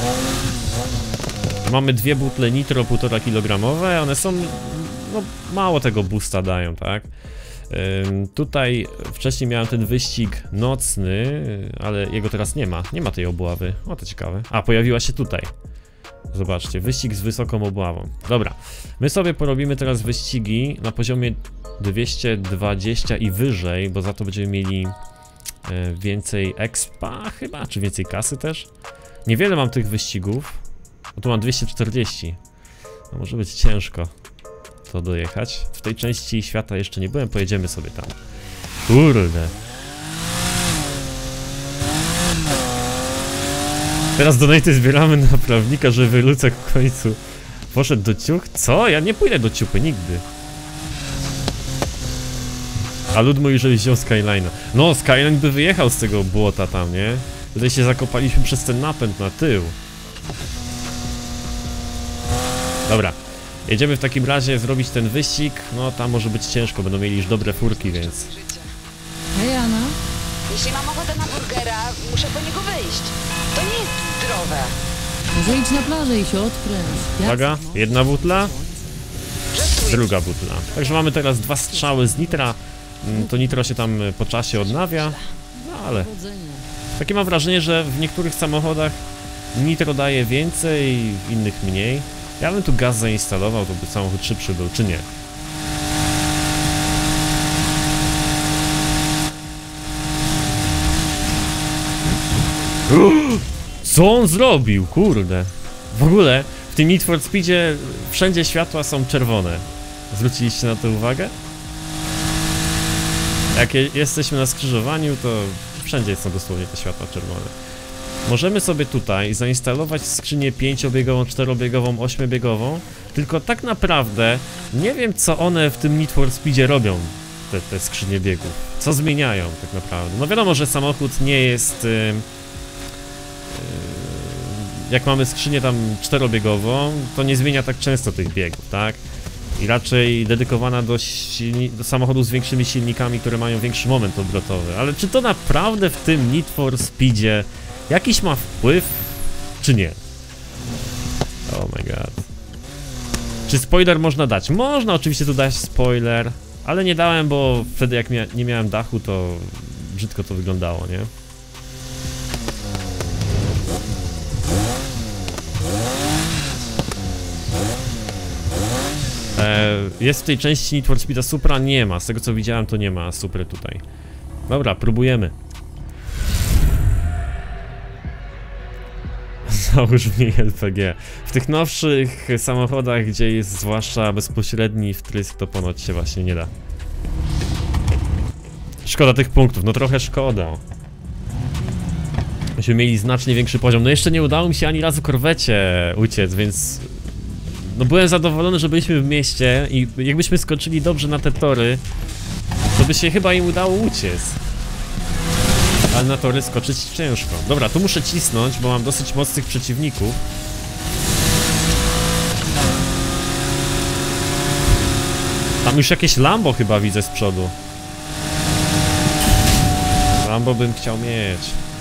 Mamy dwie butle nitro 1,5 kilogramowe, one są, no mało tego boosta dają, tak? Tutaj wcześniej miałem ten wyścig nocny, ale jego teraz nie ma. Nie ma tej obławy. O, to ciekawe. A, pojawiła się tutaj. Zobaczcie, wyścig z wysoką obławą. Dobra, my sobie porobimy teraz wyścigi na poziomie 220 i wyżej, bo za to będziemy mieli więcej expa chyba, czy więcej kasy też. Niewiele mam tych wyścigów, bo tu mam 240. No może być ciężko to dojechać. W tej części świata jeszcze nie byłem, pojedziemy sobie tam. Kurde. Teraz donaty zbieramy na prawnika, żeby Lucek w końcu poszedł do ciuch. Co? Ja nie pójdę do ciupy nigdy. A lud mówi, że wziął Skyline'a. No, Skyline by wyjechał z tego błota tam, nie? Tutaj się zakopaliśmy przez ten napęd na tył. Dobra. Jedziemy w takim razie zrobić ten wyścig. No, tam może być ciężko, będą mieli już dobre furki, więc... Hej, Anna. Jeśli mam ochotę na burgera, muszę po niego wyjść. To nie jest zdrowe. Może idź na plażę i się odpręż. Uwaga, jedna butla, druga butla. Także mamy teraz 2 strzały z nitra. To nitro się tam po czasie odnawia. No ale takie mam wrażenie, że w niektórych samochodach nitro daje więcej, w innych mniej. Ja bym tu gaz zainstalował, to by samochód szybszy był, czy nie? Co on zrobił? Kurde. W ogóle w tym Need for Speedzie wszędzie światła są czerwone. Zwróciliście na to uwagę? Jak jesteśmy na skrzyżowaniu, to wszędzie są dosłownie te światła czerwone. Możemy sobie tutaj zainstalować skrzynię 5-biegową, 4-biegową, 8-biegową. Tylko tak naprawdę nie wiem, co one w tym Need for Speedzie robią, te skrzynie biegów. Co zmieniają tak naprawdę. No wiadomo, że samochód nie jest... jak mamy skrzynię tam 4-biegową, to nie zmienia tak często tych biegów, tak? I raczej dedykowana do samochodów z większymi silnikami, które mają większy moment obrotowy. Ale czy to naprawdę w tym Need for Speedzie jakiś ma wpływ, czy nie? Oh my god. Czy spoiler można dać? Można oczywiście tu dać spoiler, ale nie dałem, bo wtedy jak nie miałem dachu, to brzydko to wyglądało, nie? Jest w tej części Need for Speeda Supra? Nie ma, z tego co widziałem to nie ma Supry tutaj. Dobra, próbujemy. Załóż mi LPG. W tych nowszych samochodach, gdzie jest zwłaszcza bezpośredni wtrysk, to ponoć się właśnie nie da. Szkoda tych punktów, no trochę szkoda. Myśmy mieli znacznie większy poziom. No jeszcze nie udało mi się ani razu korwecie uciec, więc... No byłem zadowolony, że byliśmy w mieście i jakbyśmy skoczyli dobrze na te tory, to by się chyba im udało uciec. Ale na tory skoczyć ciężko. Dobra, tu muszę cisnąć, bo mam dosyć mocnych przeciwników. Tam już jakieś Lambo chyba widzę z przodu. Lambo bym chciał mieć.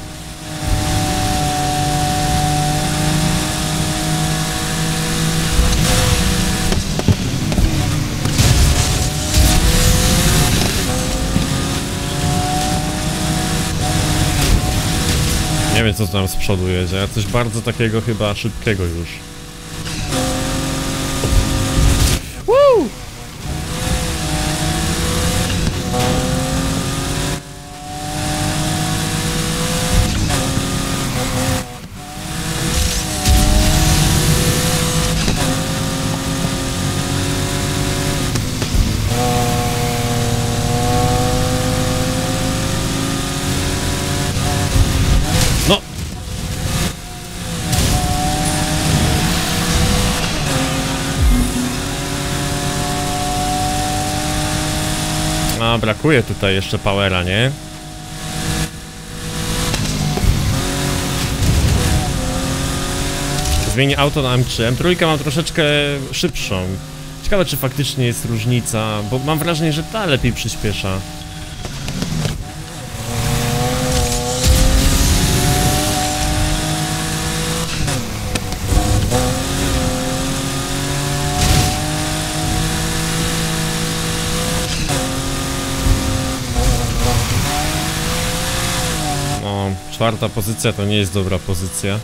Nie wiem, co tam z przodu jedzie, coś bardzo takiego chyba szybkiego już. Woo! No! A, brakuje tutaj jeszcze powera, nie? Zmienię auto na M3. M3 mam troszeczkę szybszą. Ciekawe, czy faktycznie jest różnica, bo mam wrażenie, że ta lepiej przyspiesza. 4. pozycja to nie jest dobra pozycja.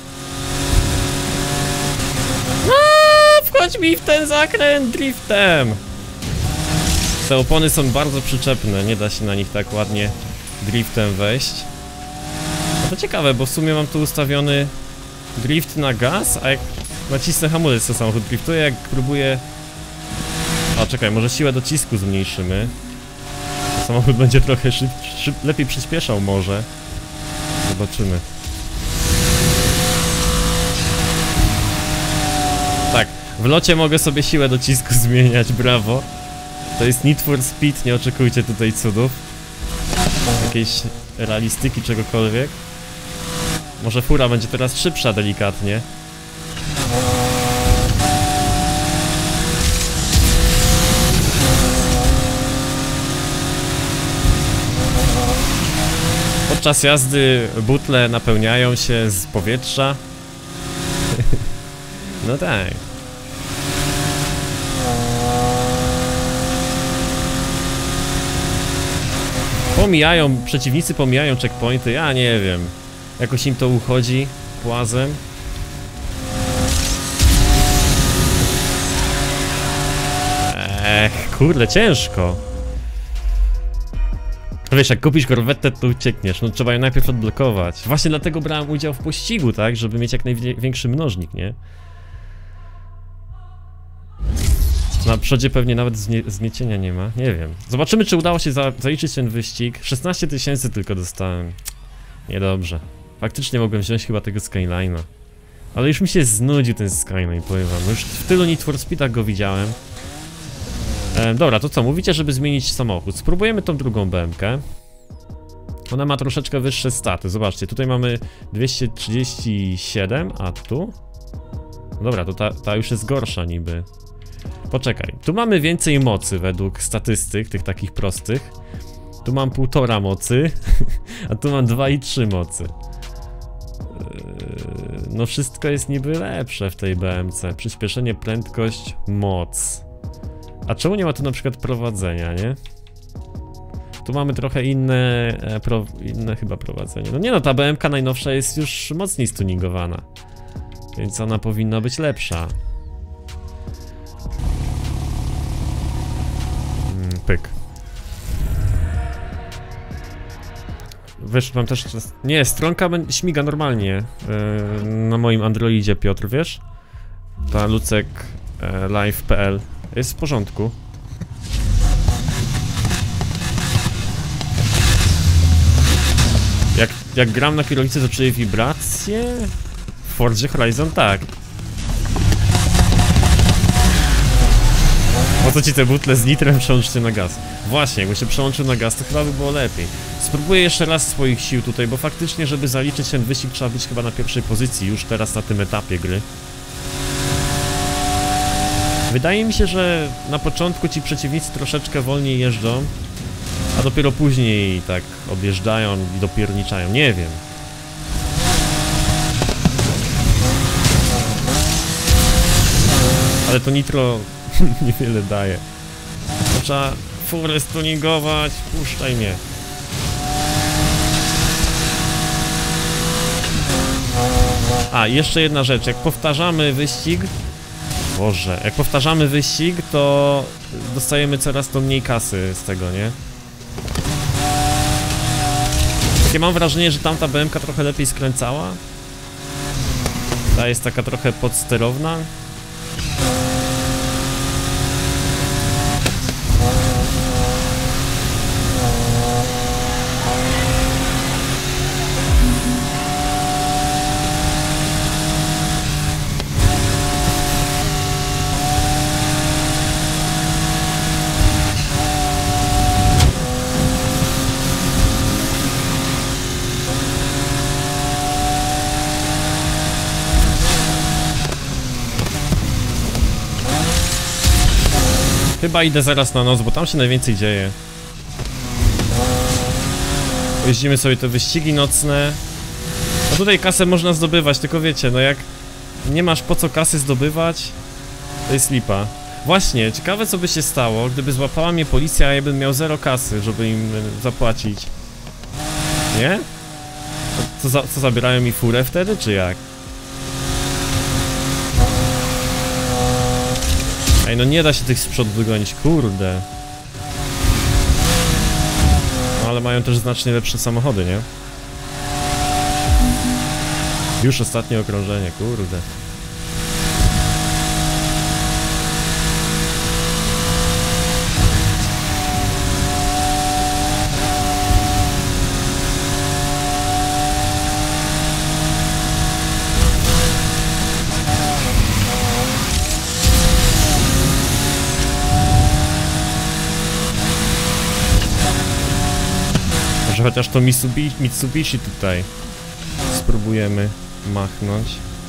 Wchodź mi w ten zakręt driftem! Te opony są bardzo przyczepne, nie da się na nich tak ładnie driftem wejść. No to ciekawe, bo w sumie mam tu ustawiony drift na gaz, a jak nacisnę hamulec, to samochód driftuje, jak próbuję... A czekaj, może siłę docisku zmniejszymy. To samochód będzie trochę lepiej przyspieszał może. Zobaczymy. Tak, w locie mogę sobie siłę docisku zmieniać, brawo. To jest Need for Speed, nie oczekujcie tutaj cudów. Jakiejś realistyki, czegokolwiek. Może fura będzie teraz szybsza delikatnie. Podczas jazdy butle napełniają się z powietrza. No tak. Przeciwnicy pomijają checkpointy, ja nie wiem. Jakoś im to uchodzi płazem. Kurde, ciężko. Wiesz, jak kupisz korwetę, to uciekniesz, no trzeba ją najpierw odblokować. Właśnie dlatego brałem udział w pościgu, tak? Żeby mieć jak największy mnożnik, nie? Na przodzie pewnie nawet zniecienia nie ma, nie wiem. Zobaczymy, czy udało się zaliczyć ten wyścig. 16 000 tylko dostałem. Niedobrze. Faktycznie mogłem wziąć chyba tego Skyline'a. Ale już mi się znudził ten Skyline, powiem wam. Już w tylu Need for Speedach go widziałem. Dobra, to co? Mówicie, żeby zmienić samochód. Spróbujemy tą drugą BM-kę. Ona ma troszeczkę wyższe staty. Zobaczcie, tutaj mamy 237, a tu? Dobra, to ta już jest gorsza niby. Poczekaj, tu mamy więcej mocy według statystyk, tych takich prostych. Tu mam 1,5 mocy, a tu mam 2,3 mocy. No wszystko jest niby lepsze w tej BMC. Przyspieszenie, prędkość, moc. A czemu nie ma tu na przykład prowadzenia, nie? Tu mamy trochę inne chyba prowadzenie. No nie no, ta BMK najnowsza jest już mocniej stuningowana. Więc ona powinna być lepsza. Pyk. Wiesz, mam też... Nie, stronka śmiga normalnie na moim Androidzie, Piotr, wiesz? Ta Lucek live.pl jest w porządku. Jak gram na kierownicy, to czuję wibracje? W Forzie Horizon tak. Po co ci te butle z nitrem, przełącz się na gaz? Właśnie, jakby się przełączył na gaz, to chyba by było lepiej. Spróbuję jeszcze raz swoich sił tutaj, bo faktycznie, żeby zaliczyć ten wyścig, trzeba być chyba na pierwszej pozycji już teraz na tym etapie gry. Wydaje mi się, że na początku ci przeciwnicy troszeczkę wolniej jeżdżą, a dopiero później tak odjeżdżają i dopierniczają, nie wiem. Ale to nitro niewiele daje. Trzeba furę stuningować, puszczaj mnie. A, jeszcze jedna rzecz, jak powtarzamy wyścig... Boże, jak powtarzamy wyścig, to dostajemy coraz to mniej kasy z tego, nie? Takie mam wrażenie, że tamta BM-ka trochę lepiej skręcała. Ta jest taka trochę podsterowna. Chyba idę zaraz na noc, bo tam się najwięcej dzieje. Jeździmy sobie te wyścigi nocne. No tutaj kasę można zdobywać, tylko wiecie, no jak nie masz po co kasy zdobywać, to jest lipa. Właśnie, ciekawe co by się stało, gdyby złapała mnie policja, a ja bym miał 0 kasy, żeby im zapłacić. Nie? Co zabierają mi furę wtedy, czy jak? Ej, no nie da się tych z przodu dogonić, kurde. No ale mają też znacznie lepsze samochody, nie? Już ostatnie okrążenie, kurde. Może chociaż to Mitsubishi tutaj spróbujemy machnąć.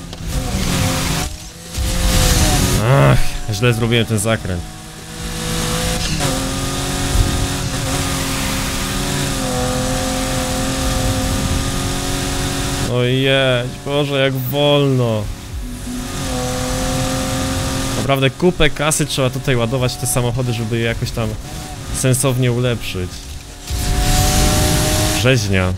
Ach, źle zrobiłem ten zakręt. No jedź, Boże, jak wolno. Naprawdę kupę kasy trzeba tutaj ładować w te samochody, żeby je jakoś tam sensownie ulepszyć. Rzeźnia.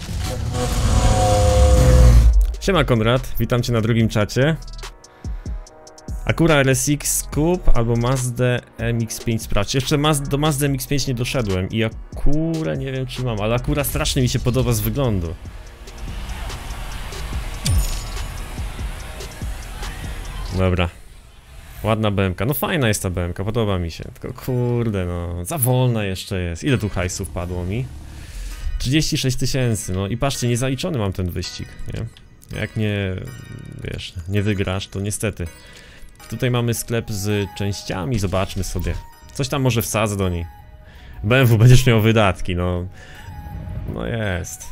Siema Konrad, witam cię na drugim czacie. Acura RSX kup albo Mazda MX-5 sprawdź. Jeszcze do Mazda MX-5 nie doszedłem i Acura nie wiem czy mam, ale Acura strasznie mi się podoba z wyglądu. Dobra. Ładna BMK, no fajna jest ta BMK, podoba mi się. Tylko kurde no, za wolna jeszcze jest. Ile tu hajsów padło mi? 36 000, no i patrzcie, niezaliczony mam ten wyścig, nie? Jak nie, wiesz, nie wygrasz, to niestety. Tutaj mamy sklep z częściami, zobaczmy sobie. Coś tam może wsadzę do niej. BMW będziesz miał wydatki, no. No jest.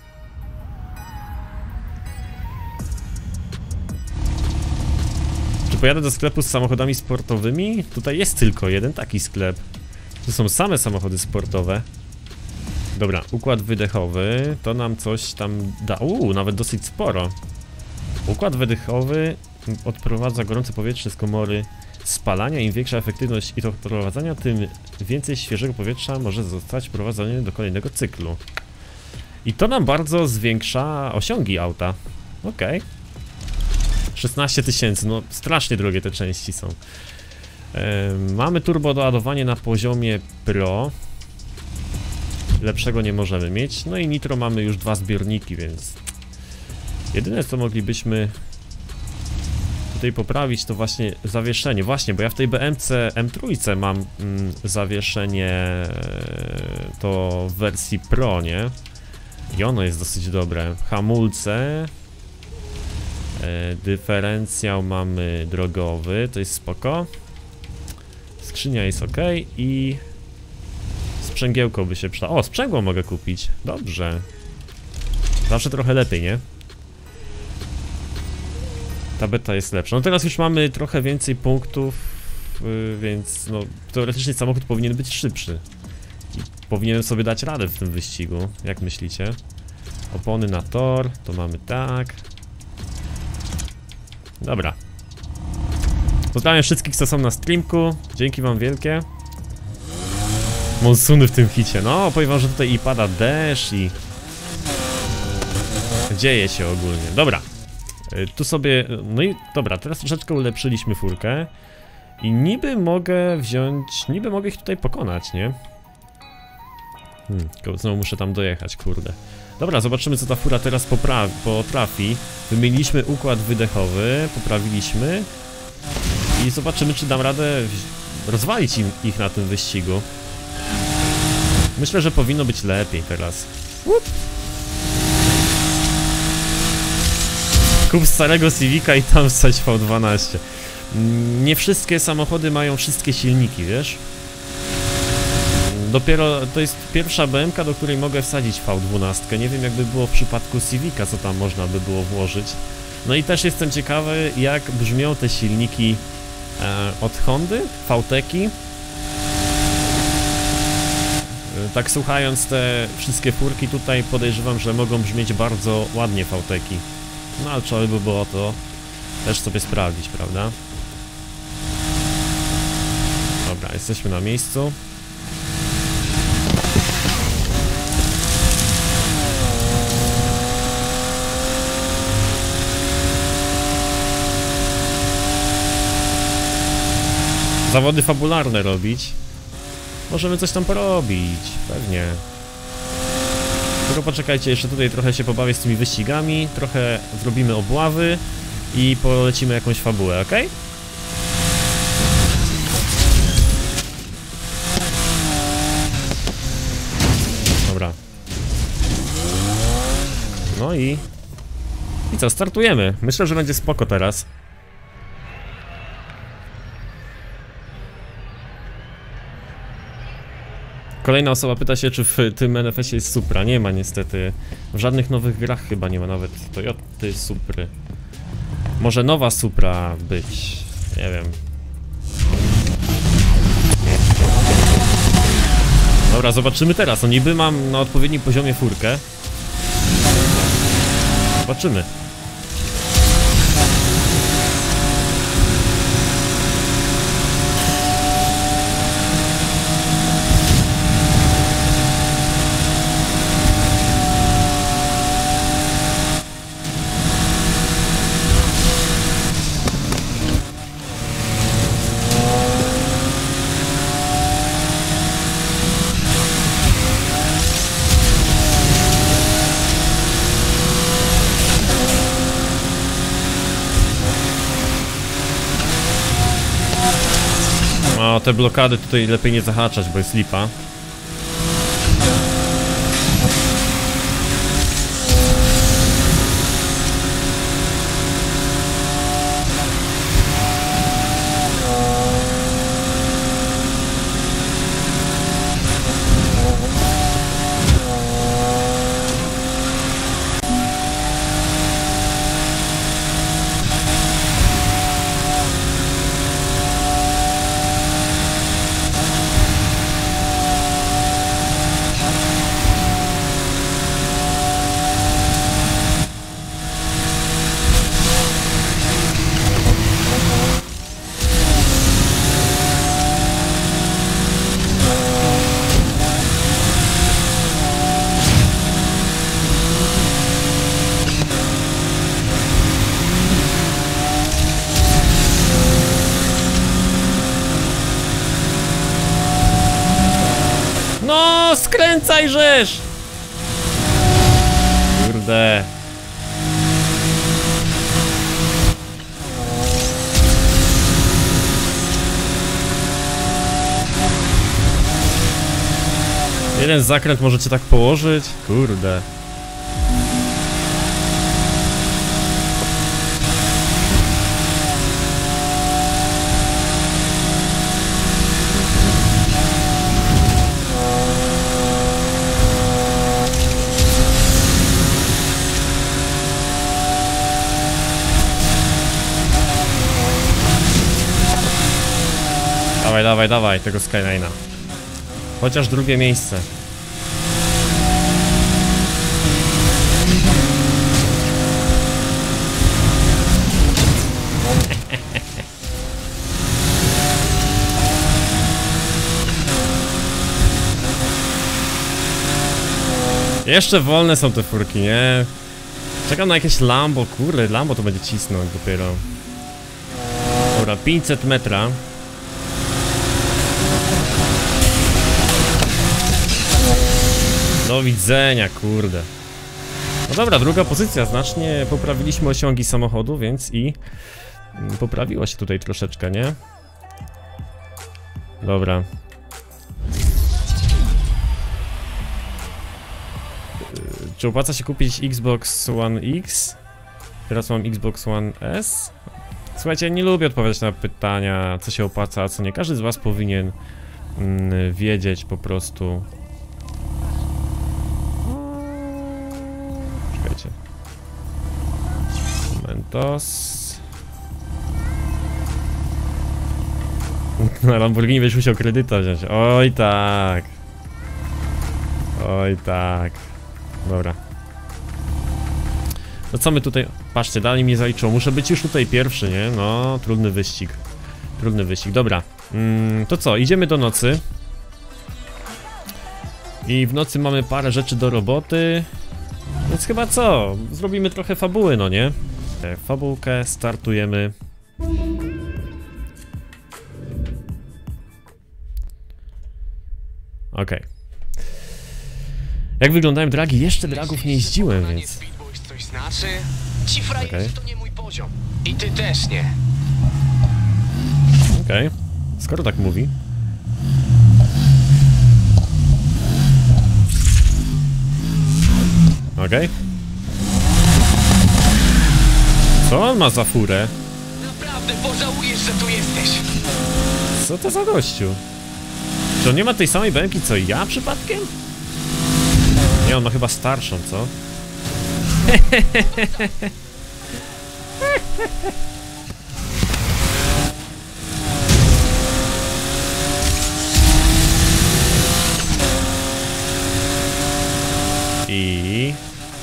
Czy pojadę do sklepu z samochodami sportowymi? Tutaj jest tylko jeden taki sklep. Tu są same samochody sportowe. Dobra, układ wydechowy, to nam coś tam da, nawet dosyć sporo. Układ wydechowy odprowadza gorące powietrze z komory spalania. Im większa efektywność i to odprowadzania, tym więcej świeżego powietrza może zostać wprowadzone do kolejnego cyklu. I to nam bardzo zwiększa osiągi auta. Okej. 16 000, no strasznie drogie te części są. Mamy turbo doładowanie na poziomie Pro. Lepszego nie możemy mieć. No i nitro mamy już 2 zbiorniki, więc jedyne co moglibyśmy tutaj poprawić to właśnie zawieszenie. Właśnie, bo ja w tej BMC M3 mam zawieszenie to w wersji Pro, nie? I ono jest dosyć dobre. Hamulce, dyferencjał mamy drogowy, to jest spoko. Skrzynia jest ok i sprzęgiełko by się przydało. O, sprzęgło mogę kupić. Dobrze. Zawsze trochę lepiej, nie? Ta beta jest lepsza. No teraz już mamy trochę więcej punktów, więc no teoretycznie samochód powinien być szybszy. I powinienem sobie dać radę w tym wyścigu. Jak myślicie? Opony na tor, to mamy tak. Dobra. Pozdrawiam wszystkich, co są na streamku. Dzięki wam wielkie. Monsuny w tym hicie. No, powiem wam, że tutaj i pada deszcz i dzieje się ogólnie. Dobra. Tu sobie... No i dobra, teraz troszeczkę ulepszyliśmy furkę. I niby mogę wziąć... Niby mogę ich tutaj pokonać, nie? Tylko znowu muszę tam dojechać, kurde. Dobra, zobaczymy co ta fura teraz potrafi. Wymieniliśmy układ wydechowy, poprawiliśmy. I zobaczymy, czy dam radę rozwalić ich na tym wyścigu. Myślę, że powinno być lepiej teraz. Kup starego Civica i tam wsadź V12. Nie wszystkie samochody mają wszystkie silniki, wiesz? Dopiero to jest pierwsza BMK, do której mogę wsadzić V12. Nie wiem jakby było w przypadku Civica, co tam można by było włożyć. No i też jestem ciekawy, jak brzmią te silniki od Hondy, VTEC-i. Tak słuchając te wszystkie furki tutaj podejrzewam, że mogą brzmieć bardzo ładnie VTEC-i. No ale trzeba by było to też sobie sprawdzić, prawda? Dobra, jesteśmy na miejscu. zawody fabularne robić, możemy coś tam porobić, pewnie. Tylko poczekajcie, jeszcze tutaj trochę się pobawię z tymi wyścigami, trochę zrobimy obławy i polecimy jakąś fabułę, ok? Dobra. No i co, startujemy. Myślę, że będzie spoko teraz. Kolejna osoba pyta się, czy w tym NFS-ie jest Supra. Nie ma niestety. W żadnych nowych grach chyba nie ma nawet Toyoty Supry. Może nowa Supra być. Nie wiem. Dobra, zobaczymy teraz. No niby mam na odpowiednim poziomie furkę. Zobaczymy. O, te blokady tutaj lepiej nie zahaczać, bo jest lipa. No, skręcaj żeż! Kurde. Jeden zakręt możecie tak położyć? Kurde. Dawaj, dawaj, dawaj tego Skyline'a. Chociaż drugie miejsce. Jeszcze wolne są te furki, nie? Czekam na jakieś Lambo, kurde, Lambo to będzie cisnąć dopiero. Dobra, 500 metra. Do widzenia, kurde. No dobra, druga pozycja, znacznie poprawiliśmy osiągi samochodu, więc i poprawiło się tutaj troszeczkę, nie? Dobra. Czy opłaca się kupić Xbox One X? Teraz mam Xbox One S. Słuchajcie, ja nie lubię odpowiadać na pytania, co się opłaca, a co nie. Każdy z was powinien wiedzieć po prostu. Czekajcie. Momentos. Na Lamborghini będziesz musiał kredyta wziąć. Oj tak. Oj tak. Dobra. No co my tutaj... Patrzcie, dalej mnie zaliczą. Muszę być już tutaj pierwszy, nie? No, trudny wyścig. Trudny wyścig, dobra. To co, idziemy do nocy. I w nocy mamy parę rzeczy do roboty. Więc chyba co? Zrobimy trochę fabuły, no nie? Fabułkę startujemy. Okej. Jak wyglądają dragi? Jeszcze dragów nie jeździłem, więc... Speedboys coś znaczy? Ci frajerzy Okej. to nie mój poziom. I ty też nie. Okej. Skoro tak mówi. Okej. Co on ma za furę? Naprawdę pożałujesz, że tu jesteś. Co to za gościu? Czy on nie ma tej samej BM-ki co ja przypadkiem? Nie, on ma chyba starszą, co? I...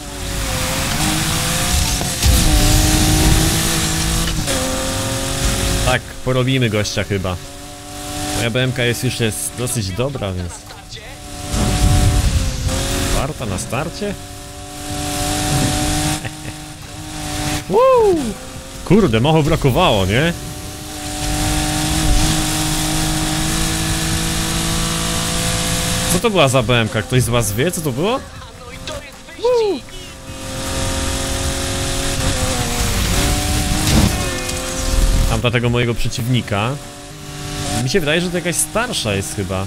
Tak, porobimy gościa chyba. Moja BM-ka jest dosyć dobra, więc... Warta na starcie? Woo! Kurde, mało brakowało, nie? Co to była za BM-ka? Ktoś z was wie, co to było? No i to jest wyścig. Tamta tego mojego przeciwnika. Mi się wydaje, że to jakaś starsza jest chyba.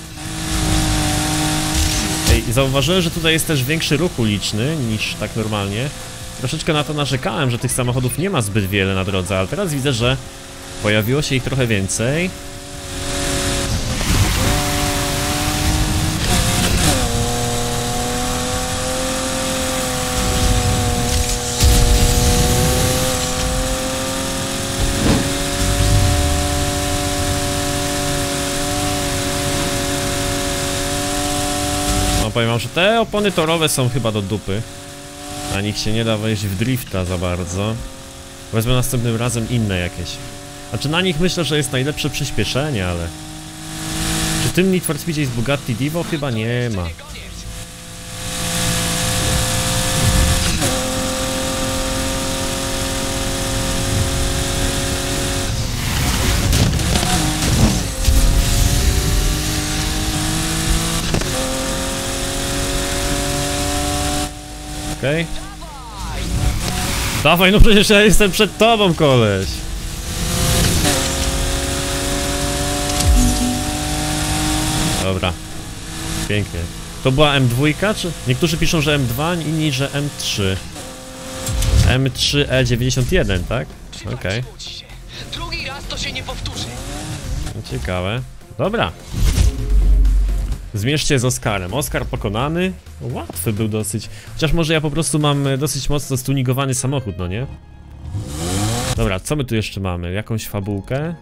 Ej, zauważyłem, że tutaj jest też większy ruch uliczny niż tak normalnie. Troszeczkę na to narzekałem, że tych samochodów nie ma zbyt wiele na drodze, ale teraz widzę, że pojawiło się ich trochę więcej. Powiem wam, że te opony torowe są chyba do dupy. Na nich się nie da wejść w drifta za bardzo. Wezmę następnym razem inne jakieś. Znaczy na nich myślę, że jest najlepsze przyspieszenie, ale... Czy w tym Need for Speedzie jest Bugatti Divo? Chyba nie ma. Okej. Dawaj, no przecież ja jestem przed tobą, koleś. Dobra. Pięknie. To była M2, czy? Niektórzy piszą, że M2, inni, że M3. M3E91, tak? Okej. Drugi raz to się nie powtórzy. Ciekawe. Dobra. Zmierzcie z Oskarem. Oskar pokonany. Łatwy był dosyć. Chociaż może ja po prostu mam dosyć mocno stuningowany samochód, no nie? Dobra, co my tu jeszcze mamy? Jakąś fabułkę?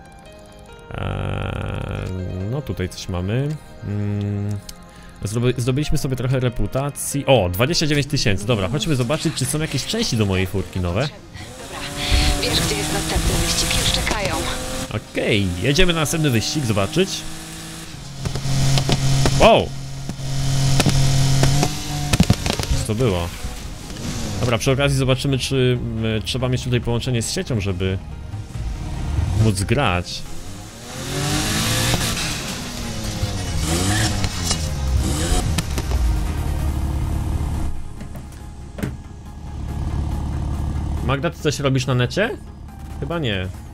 No tutaj coś mamy. Zdobyliśmy sobie trochę reputacji. O, 29 000. Dobra, chodźmy zobaczyć, czy są jakieś części do mojej furki nowe. Dobra, wiesz gdzie jest następny wyścig, już czekają. Okej, jedziemy na następny wyścig, zobaczyć. Wow! Co to było? Dobra, przy okazji zobaczymy, czy trzeba mieć tutaj połączenie z siecią, żeby móc grać. Magda, ty coś robisz na necie? Chyba nie.